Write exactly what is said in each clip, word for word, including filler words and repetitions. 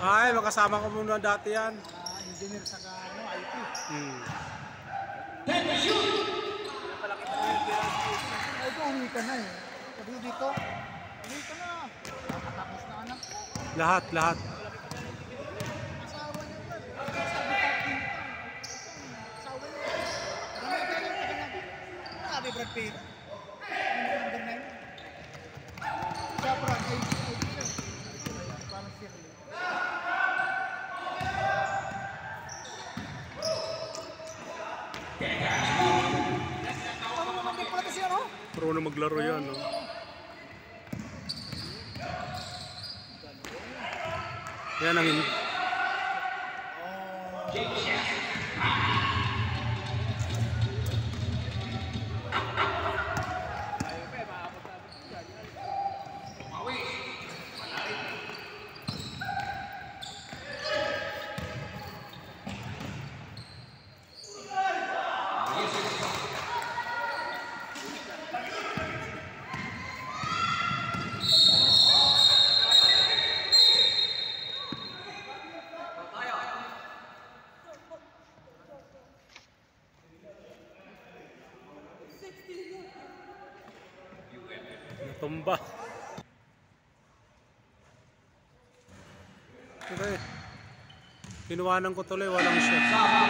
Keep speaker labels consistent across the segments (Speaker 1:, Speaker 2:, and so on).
Speaker 1: Ay, makasama ko muna dati yan.
Speaker 2: Uh, engineer sa ano, I T.
Speaker 1: Hmm.
Speaker 2: Palaki pa rin yung ay, ito, uwi ka na eh. Sabi dito, uwi ka na. Nakatapos na anak.
Speaker 1: Lahat, lahat.
Speaker 2: Asawa niya ba? Sabi ka, pinta. Asawa niya. Marami ka lang, taga na. Sabi Brad Pitt. Number nine. Siya, Brad, ay, ay, ay. Parang siya. Ano naman din pala siya, no?
Speaker 1: Pro na maglaro yan, no? Yan ang hindi. Tumba. Okay. Kinuwanan ko tuloy, walang shot.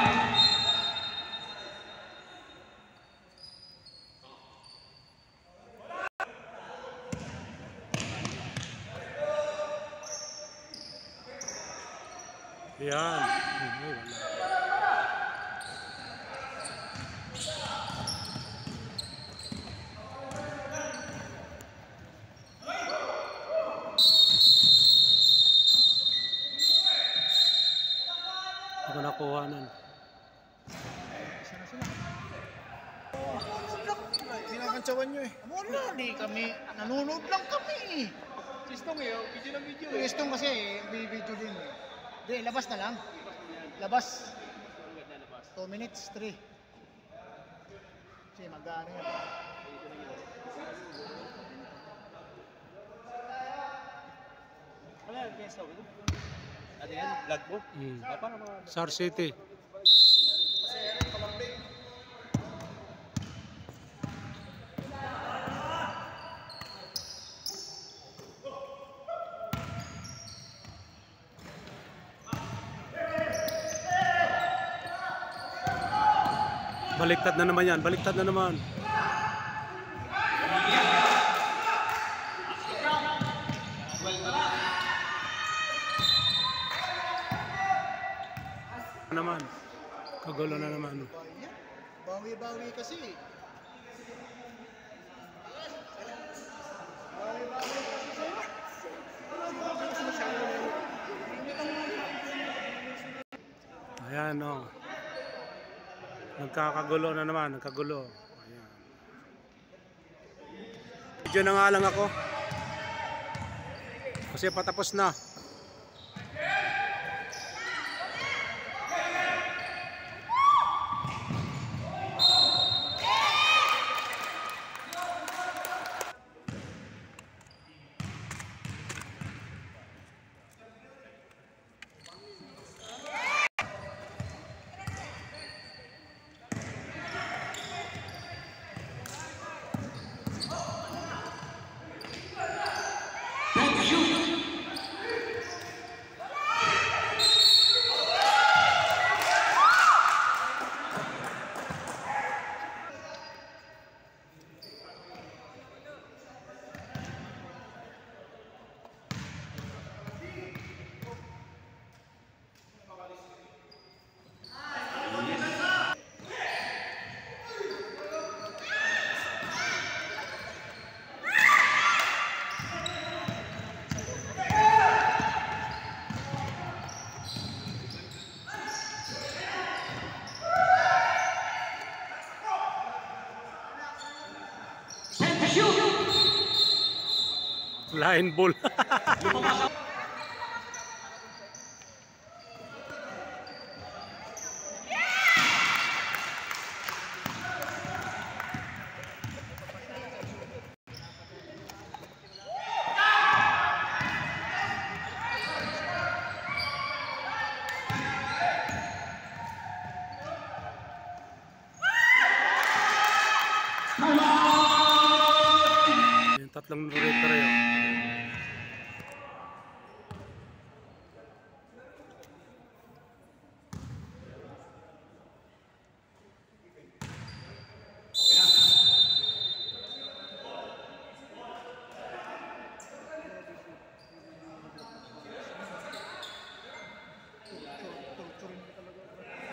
Speaker 1: Yan. Ay, wala. Ako nakuha nun.
Speaker 2: Isa na sila. Kinakantsawan nyo eh. Wala, di kami. Nanonood lang kami.
Speaker 3: Sistong eh, video na video eh.
Speaker 2: Gusto kasi eh, may video din eh. Di, labas na lang. Labas. two minutes, three. Kasi mag-ano yan.
Speaker 3: Ano yan, guys? Ano yan? Vlog mo?
Speaker 1: Hmm.
Speaker 3: Paano mga...
Speaker 1: Sar City. Baliktad na naman yan, baliktad na naman. Naman. Kagulo na naman.
Speaker 2: Bawi-bawi kasi.
Speaker 1: Ayan o. Oh. Nagkakagulo na naman, nagkagulo. Ayan. Video na nga lang ako. Kasi patapos na. Line ball. Tatlong pare-pareho.
Speaker 2: Torturin mo talaga.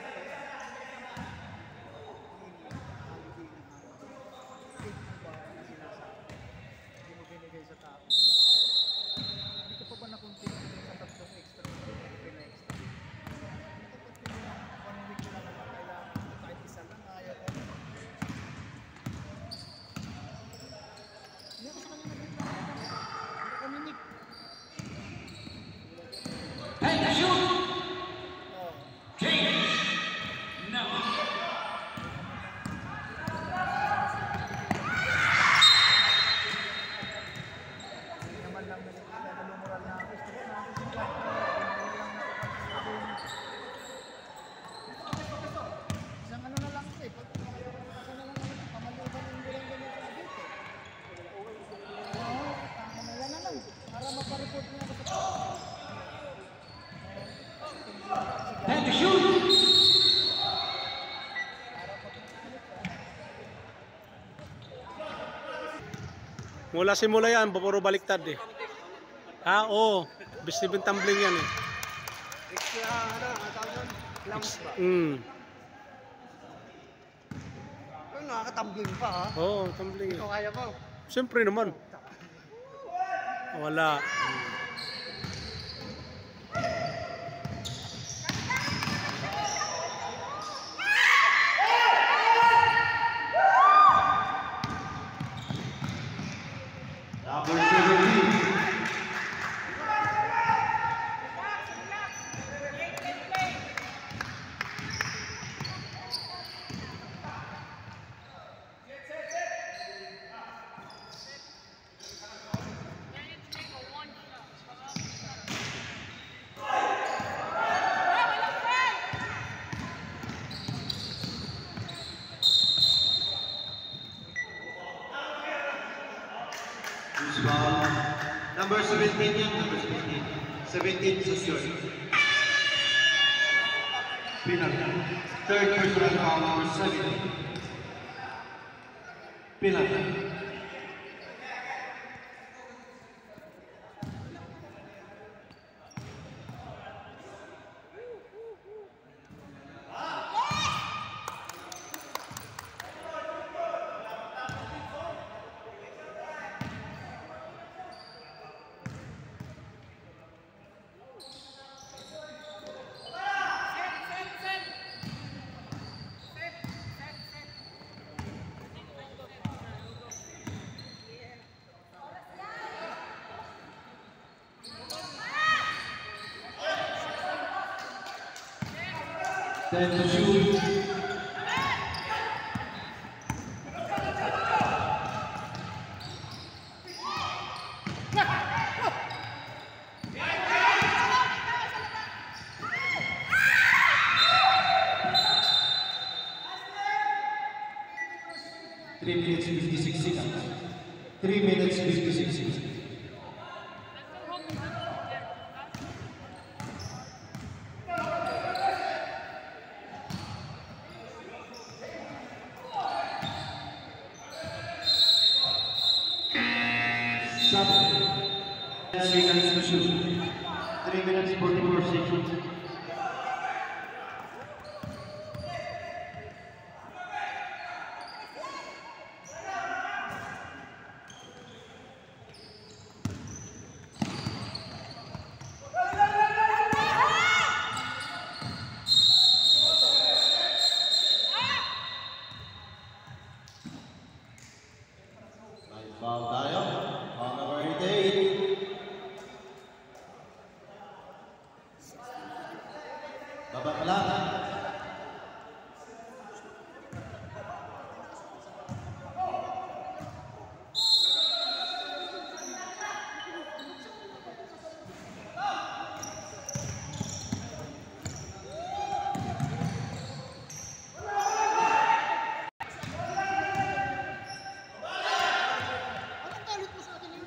Speaker 2: Hindi mo binigay sa tao. Hindi ka pa ba na-continue sa tatlong extra? Pina-extra. One week lang naman kailangan. Kahit isa lang, ayaw ko. Hindi ko sa kanya nag-reklamo. Hindi ko minig. Hindi naman lang nalumural na ako. Gusto ko na ako sa isang ano na lang ito eh. Pag isa na lang ako, pamalugan yung gulang ganyan sa abit eh. Oo, tama na yan na lang. Para mapareport niya ako sa tao.
Speaker 4: Time to shoot!
Speaker 1: Mula simula yan, puro baliktad eh. Ha, oo. Bisip yung tumbling yan eh.
Speaker 3: Extra, ano, ang tawag doon? Lamps ba?
Speaker 1: Mm.
Speaker 3: Ay, nakakatambling pa ha.
Speaker 1: Oo, tumbling
Speaker 3: Ikaw
Speaker 1: eh.
Speaker 3: kaya mo.
Speaker 1: Siyempre naman. Wala.
Speaker 4: Number seventeen. This ball, number seventeen yan, number seventeen. seventeen secure. Penalty. Third personal foul, number seventeen. Penalty. Then to shoot. Three minutes fifty-six seconds. Three minutes fifty-six seconds. Seven seconds to shoot. Three minutes forty-four seconds. Foul tayo. Foul number eighty-eight. Baba pala.
Speaker 2: Anong galit mo sa akin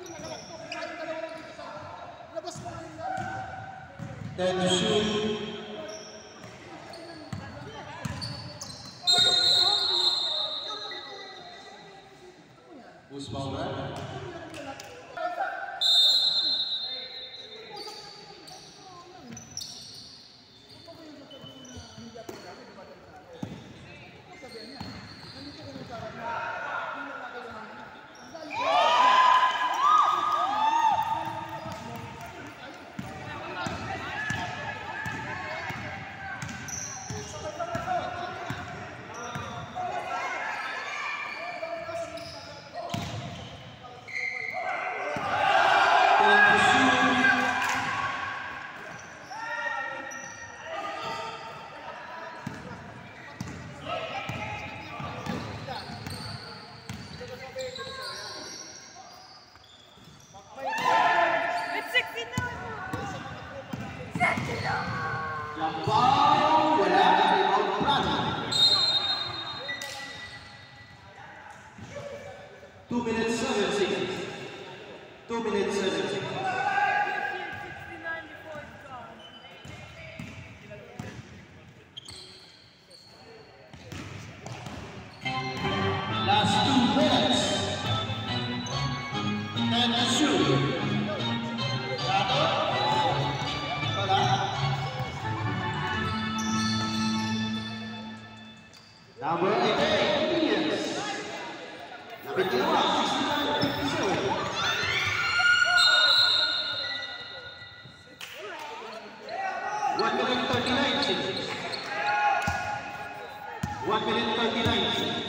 Speaker 4: ten to shoot. Who's ball right? Two minutes seven seconds. Two minutes seven seconds. Last two minutes. And a shoot. Number eight, Indians. fifty-one, sixty-nine, fifty-seven. One minute thirty-nine seconds. One minute thirty-nine seconds.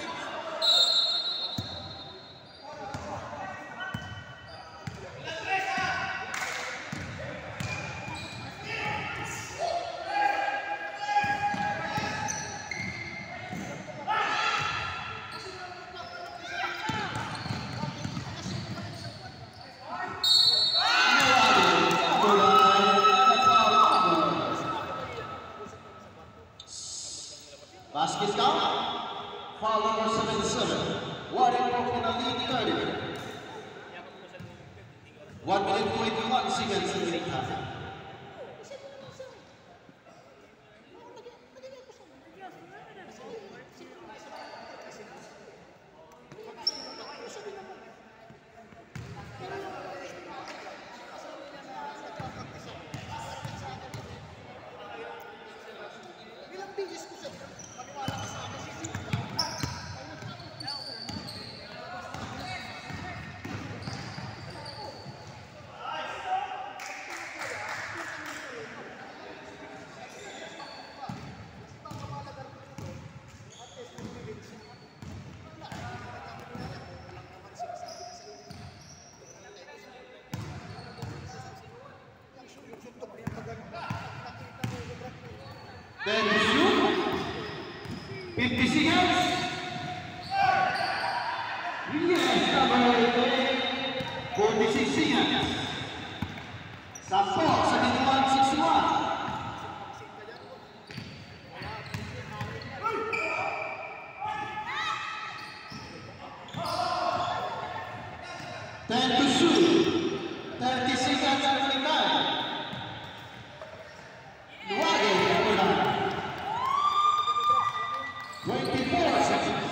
Speaker 4: Basket count, foul number seventy-seven, Warren Broken lead thirty. one minute twenty-one seconds to the half. Then shoot. fifty seconds. Yes, number eight. forty-six seconds. Support seventy-one sixty-one. ten to shoot. thirty seconds and twenty-nine. twenty-four seconds.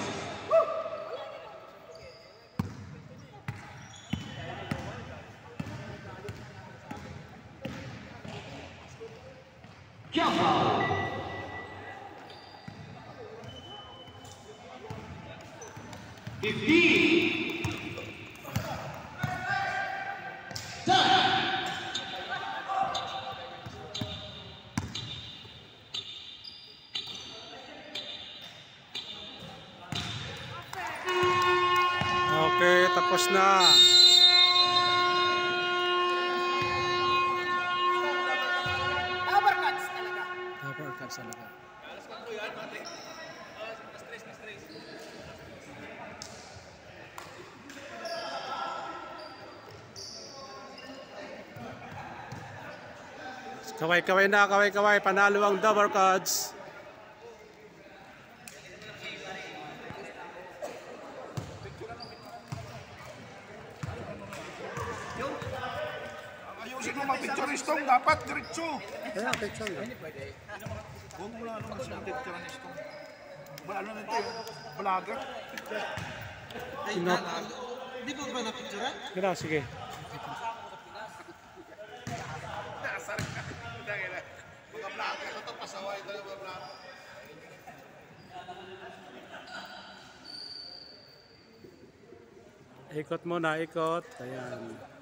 Speaker 4: Jump ball. Fifteen. Done.
Speaker 1: Okay, tapos na.
Speaker 2: Uppercuts talaga.
Speaker 1: Uppercuts talaga. Kaway-kaway na, kaway-kaway. Panalo ang double cards.
Speaker 3: Ayusin mo mag-picture Stong dapat diretso.
Speaker 1: Kaya, picture nga.
Speaker 3: Huwag mo lang ano sa picture ni Stong. Ba ano nito yung vlogger?
Speaker 4: Ay,
Speaker 1: Sino?
Speaker 4: na, di ba ba na-picture?
Speaker 1: Ganda, sige.
Speaker 3: Mga vlogger, ito pasaway tayo mga vlogger.
Speaker 1: Ikot mo na, ikot. Ayan.